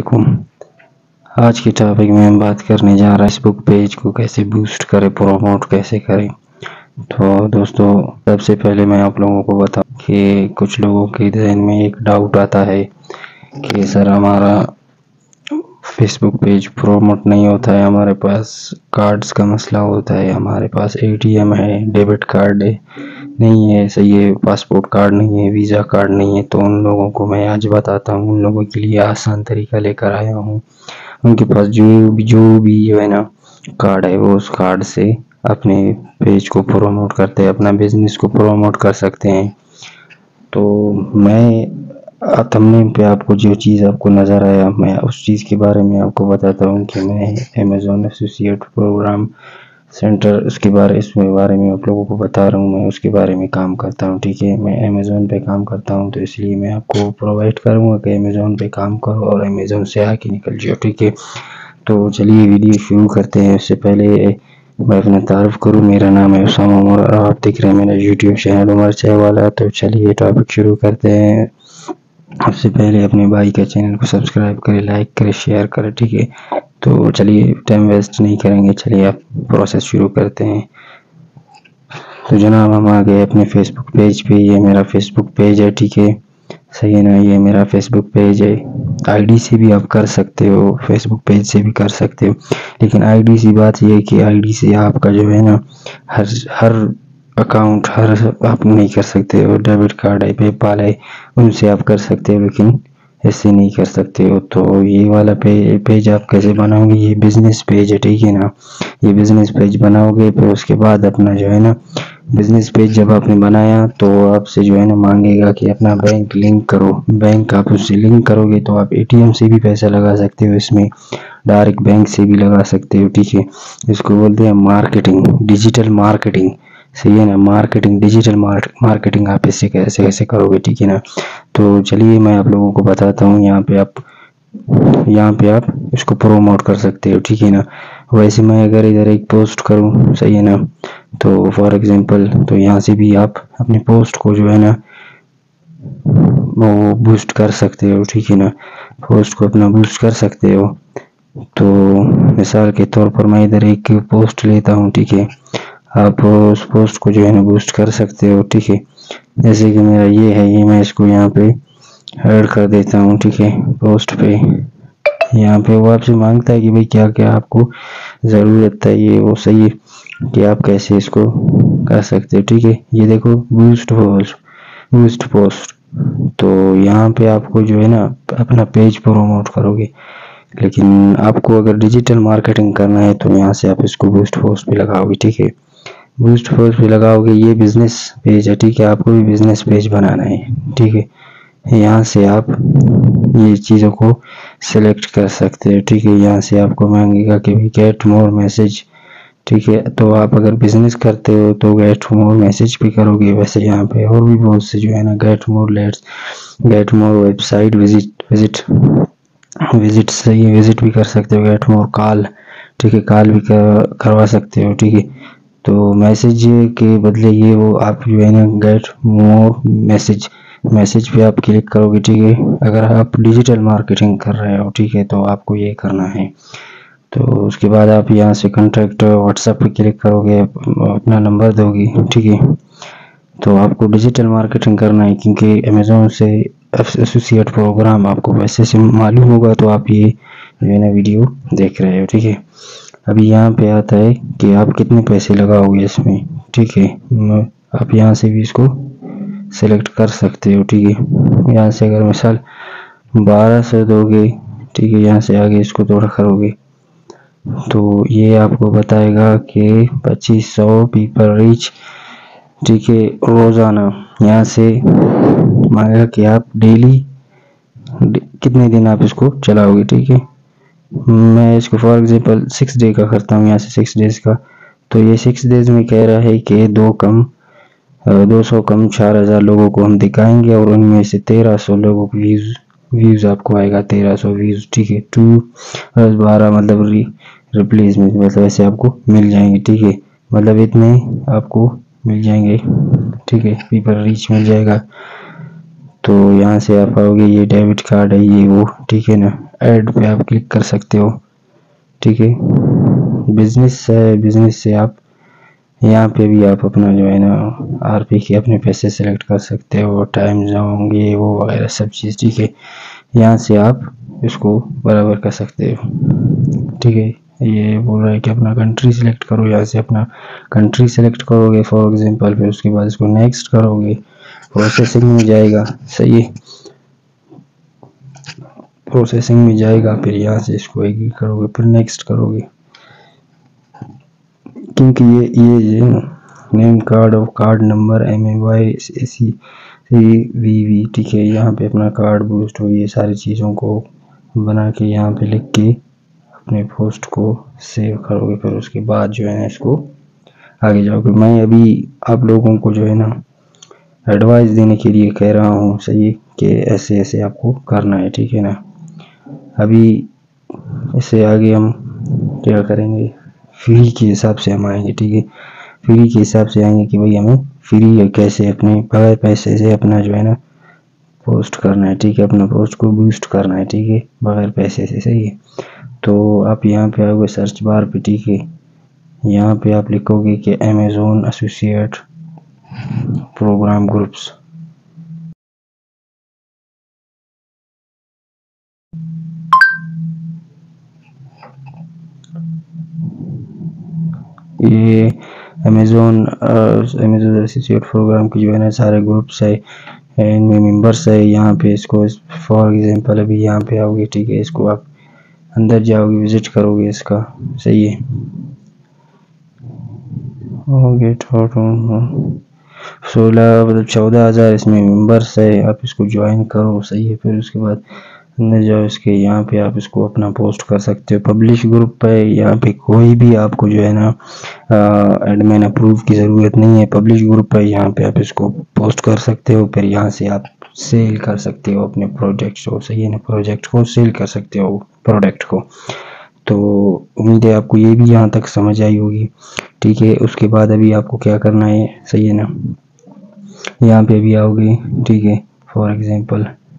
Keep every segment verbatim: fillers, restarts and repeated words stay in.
علیکم۔ آج کی ٹاپک میں ہم بات کرنے جا رہے ہیں فیس بک پیج کو کیسے بوسٹ کریں، پروموٹ کیسے کریں۔ تو دوستو، سب سے پہلے میں آپ لوگوں کو بتاؤں کہ کچھ لوگوں کے ذہن میں ایک ڈاؤٹ آتا ہے کہ سر ہمارا فیس بک پیج پروموٹ نہیں ہوتا ہے، ہمارے پاس کارڈز کا مسئلہ ہوتا ہے، ہمارے پاس اے ٹی ایم ہے، ڈیبٹ کارڈ ہے نہیں ہے، صحیح ہے، پاسپورٹ کارڈ نہیں ہے، ویزا کارڈ نہیں ہے۔ تو ان لوگوں کو میں آج بتاتا ہوں، ان لوگوں کے لیے آسان طریقہ لے کر آیا ہوں۔ ان کے پاس جو جو بھی جو ہے نا کارڈ ہے، وہ اس کارڈ سے اپنے پیج کو پروموٹ کرتے، اپنا بزنس کو پروموٹ کر سکتے ہیں۔ تو میں تھمبنیل پہ آپ کو جو چیز آپ کو نظر آیا، میں اس چیز کے بارے میں آپ کو بتاتا ہوں کہ میں امیزون ایسوسیٹ پروگرام سینٹر اس کے بارے اس میں بارے میں آپ لوگوں کو بتا رہا ہوں، میں اس کے بارے میں کام کرتا ہوں، ٹھیک ہے۔ میں امیزون پہ کام کرتا ہوں، تو اس لیے میں آپ کو پرووائڈ کروں گا کہ امیزون پہ کام کرو اور امیزون سے آ کے نکل جاؤ، ٹھیک ہے۔ تو چلیے ویڈیو شروع کرتے ہیں۔ اس سے پہلے میں اپنا تعارف کروں، میرا نام ہے اسامہ عمر اور آپ دیکھ رہے ہیں میرا یوٹیوب چینل عمر چائے والا۔ تو چلیے ٹاپک شروع کرتے ہیں۔ سب سے پہلے اپنے بھائی کا چینل کو سبسکرائب کرے، لائک کرے، شیئر کرے، ٹھیک ہے۔ تو چلیے ٹائم ویسٹ نہیں کریں گے، چلیے آپ پروسیس شروع کرتے ہیں۔ تو جناب ہم آ گئے اپنے فیس بک پیج پہ، یہ میرا فیس بک پیج ہے، ٹھیک ہے، صحیح ہے نا، یہ میرا فیس بک پیج ہے۔ آئی ڈی سے بھی آپ کر سکتے ہو، فیس بک پیج سے بھی کر سکتے ہو، لیکن آئی ڈی سے بات یہ ہے کہ آئی ڈی سے آپ کا جو ہے نا ہر ہر اکاؤنٹ ہر آپ نہیں کر سکتے ہو، ڈیبٹ کارڈ ہے، پے پال ہے، ان سے آپ کر سکتے ہو، لیکن ایسے نہیں کر سکتے ہو۔ تو یہ والا پیج آپ کیسے بناؤ گے؟ یہ بزنس پیج ہے، ٹھیک ہے نا، یہ بزنس پیج بناؤ گے، پھر اس کے بعد اپنا جو ہے نا بزنس پیج جب آپ نے بنایا تو آپ سے جو ہے نا مانگے گا کہ اپنا بینک لنک کرو۔ بینک آپ اس سے لنک کرو گے تو آپ اے ٹی ایم سے بھی پیسہ لگا سکتے ہو، اس میں ڈائریکٹ بینک سے بھی لگا سکتے ہو، ٹھیک ہے۔ اس کو بولتے ہیں مارکیٹنگ، ڈیجیٹل مارکیٹنگ، صحیح ہے نا، مارکیٹنگ، ڈیجیٹل مارکیٹنگ آپ اس سے کیسے کیسے کرو گے، ٹھیک ہے نا۔ تو چلیے میں آپ لوگوں کو بتاتا ہوں، یہاں پہ آپ یہاں پہ آپ اس کو پروموٹ کر سکتے ہو، ٹھیک ہے نا۔ ویسے میں اگر ادھر ایک پوسٹ کروں، صحیح ہے نا، تو فار ایگزامپل تو یہاں سے بھی آپ اپنی پوسٹ کو جو ہے نا وہ بوسٹ کر سکتے ہو، ٹھیک ہے نا، پوسٹ کو اپنا بوسٹ کر سکتے ہو۔ تو مثال کے طور پر میں ادھر ایک پوسٹ لیتا ہوں، ٹھیک ہے، آپ اس پوسٹ کو جو ہے نا بوسٹ کر سکتے ہو، ٹھیک ہے۔ جیسے کہ میرا یہ ہے، یہ میں اس کو یہاں پہ ایڈ کر دیتا ہوں، ٹھیک ہے، پوسٹ پہ یہاں پہ وہ آپ سے مانگتا ہے کہ بھئی کیا کیا آپ کو ضرورت ہے، یہ وہ، صحیح ہے، کہ آپ کیسے اس کو کر سکتے ہو، ٹھیک ہے۔ یہ دیکھو بوسٹ پوسٹ، بوسٹ پوسٹ، تو یہاں پہ آپ کو جو ہے نا اپنا پیج پروموٹ کرو گے، لیکن آپ کو اگر ڈیجیٹل مارکیٹنگ کرنا ہے تو یہاں سے آپ اس کو بوسٹ پوسٹ پہ لگاؤ گے، ٹھیک ہے، بوسٹ پوسٹ پہ لگاؤ گے۔ یہ بزنس پیج ہے، ٹھیک ہے، آپ کو بھی بزنس پیج بنانا ہے، ٹھیک ہے۔ یہاں سے آپ یہ چیزوں کو سلیکٹ کر سکتے ہیں، ٹھیک ہے۔ یہاں سے آپ کو مانگے گا کہ گیٹ مور میسج، ٹھیک ہے، تو آپ اگر بزنس کرتے ہو تو گیٹ مور میسج بھی کرو گے۔ ویسے یہاں پہ اور بھی بہت سے جو ہے نا get more lets, get more website visit visit visit صحیح وزٹ بھی کر سکتے ہو، گیٹ مور کال، ٹھیک ہے، کال بھی کروا سکتے ہو، ٹھیک ہے۔ تو میسج کے بدلے یہ وہ آپ جو ہے نا گیٹ مور میسج میسج پہ آپ کلک کرو گے، ٹھیک ہے۔ اگر آپ ڈیجیٹل مارکیٹنگ کر رہے ہو، ٹھیک ہے، تو آپ کو یہ کرنا ہے۔ تو اس کے بعد آپ یہاں سے کنٹیکٹ واٹس ایپ پہ کلک کرو گے، اپنا نمبر دو گی، ٹھیک ہے۔ تو آپ کو ڈیجیٹل مارکیٹنگ کرنا ہے، کیونکہ امیزون سے ایسوسیٹ پروگرام آپ کو ویسے سے معلوم ہوگا، تو آپ یہ جو ہے نا ویڈیو دیکھ رہے ہو، ٹھیک ہے۔ ابھی یہاں پہ آتا ہے کہ آپ کتنے پیسے لگاؤ گے اس میں، ٹھیک ہے، آپ یہاں سے بھی اس کو سلیکٹ کر سکتے ہو، ٹھیک ہے۔ یہاں سے اگر مثال بارہ سو دو گے، ٹھیک ہے، یہاں سے آگے اس کو تھوڑا کرو گے تو یہ آپ کو بتائے گا کہ پچیس سو پیپل ریچ، ٹھیک ہے، روزانہ۔ یہاں سے مانگے گا کہ آپ ڈیلی کتنے دن آپ اس کو چلاؤ گے، ٹھیک ہے۔ میں اس کو فار ایگزامپل سکس ڈے کا کرتا ہوں، یہاں سے سکس ڈیز کا، تو یہ سکس ڈیز میں کہہ رہا ہے کہ دو کم دو سو کم چار ہزار لوگوں کو ہم دکھائیں گے، اور ان میں سے تیرہ سو لوگوں کو ویوز ویوز آپ کو آئے گا، تیرہ سو ویوز، ٹھیک ہے۔ ٹو بارہ مطلب ریپلیسمنٹ مطلب ایسے آپ کو مل جائیں گے، ٹھیک ہے، مطلب اتنے آپ کو مل جائیں گے، ٹھیک ہے، پیپل ریچ مل جائے گا۔ تو یہاں سے آپ آؤ گے، یہ ڈیبٹ کارڈ ہے یہ وہ، ٹھیک ہے نا، ایڈ پہ آپ کلک کر سکتے ہو، ٹھیک ہے۔ بزنس ہے، بزنس سے آپ یہاں پہ بھی آپ اپنا جو ہے نا آر پی کے اپنے پیسے سلیکٹ کر سکتے ہو، ٹائم ہوں گے وہ وغیرہ سب چیز، ٹھیک ہے۔ یہاں سے آپ اس کو برابر کر سکتے ہو، ٹھیک ہے۔ یہ بول رہا ہے کہ اپنا کنٹری سلیکٹ کرو، یہاں سے اپنا کنٹری سلیکٹ کرو گے فار ایگزامپل، پھر اس کے بعد اس کو نیکسٹ کرو گے، پروسیسنگ میں جائے گا، صحیح ہے، پروسیسنگ میں جائے گا، پھر یہاں سے اس کو ایگری کرو گے، پھر نیکسٹ کرو گے، کیونکہ یہ یہ نیم کارڈ اور card number M A Y C C V V, ٹھیک ہے۔ یہاں پہ اپنا کارڈ بوسٹ ہو، یہ ساری چیزوں کو بنا کے یہاں پہ لکھ کے اپنے پوسٹ کو سیو کرو گے، پھر اس کے بعد جو ہے نا اس کو آگے جاؤ گے۔ میں ابھی آپ لوگوں کو جو ہے نا ایڈوائز دینے کے لیے کہہ رہا ہوں، صحیح، کہ ایسے ایسے آپ کو کرنا ہے، ٹھیک ہے نا۔ ابھی اس سے آگے ہم کیا کریں گے، فری کے حساب سے ہم آئیں گے، ٹھیک ہے۔ فری کے حساب سے آئیں گے کہ بھئی ہمیں فری کیسے اپنے بغیر پیسے سے اپنا جو ہے نا پوسٹ کرنا ہے، ٹھیک ہے، اپنا پوسٹ کو بوسٹ کرنا ہے، ٹھیک ہے، بغیر پیسے سے، صحیح ہے۔ تو آپ یہاں پہ آؤ گے سرچ بار پہ، ٹھیک ہے، یہاں پہ آپ لکھو گے کہ امیزون ایسوسیٹ پروگرام گروپس، یہ امیزون امیزون ایسوسیٹ پروگرام کی جو ہے نا سارے گروپس ہے، ان میں ممبرس ہے۔ یہاں پہ اس کو فار ایگزامپل ابھی یہاں پہ آؤ گے، ٹھیک ہے، اس کو آپ اندر جاؤ گے، وزٹ کرو گے اس کا، صحیح ہے، سولہ مطلب چودہ ہزار اس میں ممبرس ہے، آپ اس کو جوائن کرو، صحیح ہے۔ پھر اس کے بعد اندر جاؤ اس کے، یہاں پہ آپ اس کو اپنا پوسٹ کر سکتے ہو، پبلش گروپ ہے، یہاں پہ کوئی بھی آپ کو جو ہے نا ایڈمن اپروو کی ضرورت نہیں ہے، پبلش گروپ ہے، یہاں پہ آپ اس کو پوسٹ کر سکتے ہو، پھر یہاں سے آپ سیل کر سکتے ہو اپنے پروجیکٹ کو، صحیح ہے نا، پروجیکٹ کو سیل کر سکتے ہو پروڈکٹ کو۔ تو امید ہے آپ کو یہ بھی یہاں تک سمجھ آئی ہوگی، ٹھیک ہے۔ اس کے بعد ابھی آپ کو کیا کرنا ہے، صحیح ہے نا، یہاں پہ بھی آؤ گے، ٹھیک ہے، فار ایگزامپل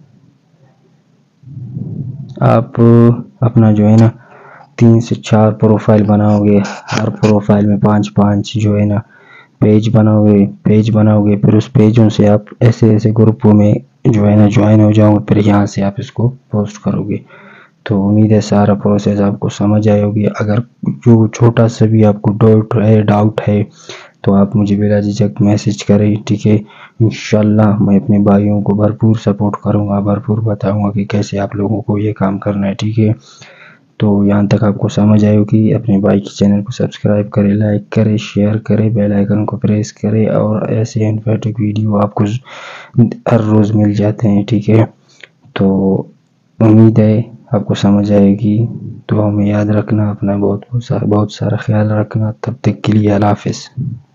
آپ اپنا جو ہے نا تین سے چار پروفائل بناؤ گے، ہر پروفائل میں پانچ پانچ جو ہے نا پیج بناؤ گے، پیج بناؤ گے، پھر اس پیجوں سے آپ ایسے ایسے گروپوں میں جو ہے نا جوائن ہو جاؤ گے، پھر یہاں سے آپ اس کو پوسٹ کرو گے۔ تو امید ہے سارا پروسیس آپ کو سمجھ آئے ہوگی۔ اگر جو چھوٹا سا بھی آپ کو ڈاؤٹ ہے ڈاؤٹ ہے تو آپ مجھے بلا جھجک میسج کریں، ٹھیک ہے۔ انشاءاللہ میں اپنے بھائیوں کو بھرپور سپورٹ کروں گا، بھرپور بتاؤں گا کہ کیسے آپ لوگوں کو یہ کام کرنا ہے، ٹھیک ہے۔ تو یہاں تک آپ کو سمجھ آئے ہوگی، اپنے بھائی کے چینل کو سبسکرائب کرے، لائک کرے، شیئر کرے، بیل آئیکن کو پریس کرے، اور ایسے انفارمیٹو ویڈیو آپ کو ہر روز مل جاتے ہیں، ٹھیک ہے۔ تو امید ہے آپ کو سمجھ آئے گی، تو ہمیں یاد رکھنا، اپنا بہت بہت سارا بہت سارا خیال رکھنا، تب تک کے لیے اللہ حافظ۔